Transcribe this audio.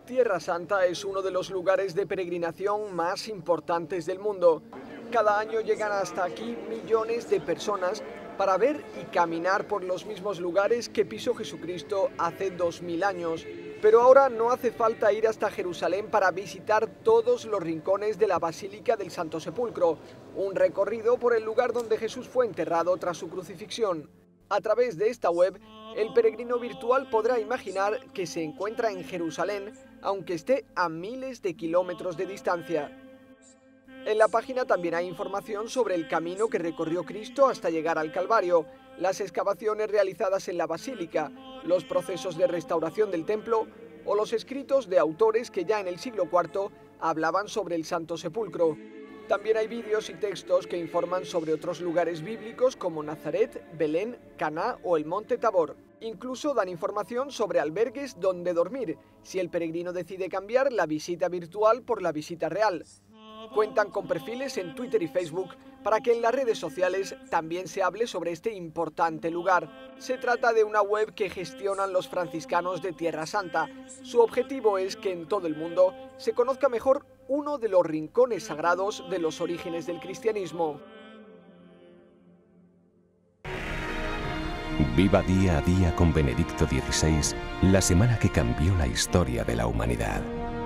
Tierra Santa es uno de los lugares de peregrinación más importantes del mundo. Cada año llegan hasta aquí millones de personas para ver y caminar por los mismos lugares que pisó Jesucristo hace 2000 años. Pero ahora no hace falta ir hasta Jerusalén para visitar todos los rincones de la Basílica del Santo Sepulcro, un recorrido por el lugar donde Jesús fue enterrado tras su crucifixión. A través de esta web, el peregrino virtual podrá imaginar que se encuentra en Jerusalén, aunque esté a miles de kilómetros de distancia. En la página también hay información sobre el camino que recorrió Cristo hasta llegar al Calvario, las excavaciones realizadas en la Basílica, los procesos de restauración del templo o los escritos de autores que ya en el siglo IV hablaban sobre el Santo Sepulcro. También hay vídeos y textos que informan sobre otros lugares bíblicos como Nazaret, Belén, Caná o el Monte Tabor. Incluso dan información sobre albergues donde dormir, si el peregrino decide cambiar la visita virtual por la visita real. Cuentan con perfiles en Twitter y Facebook para que en las redes sociales también se hable sobre este importante lugar. Se trata de una web que gestionan los franciscanos de Tierra Santa. Su objetivo es que en todo el mundo se conozca mejor uno de los rincones sagrados de los orígenes del cristianismo. Viva día a día con Benedicto XVI, la semana que cambió la historia de la humanidad.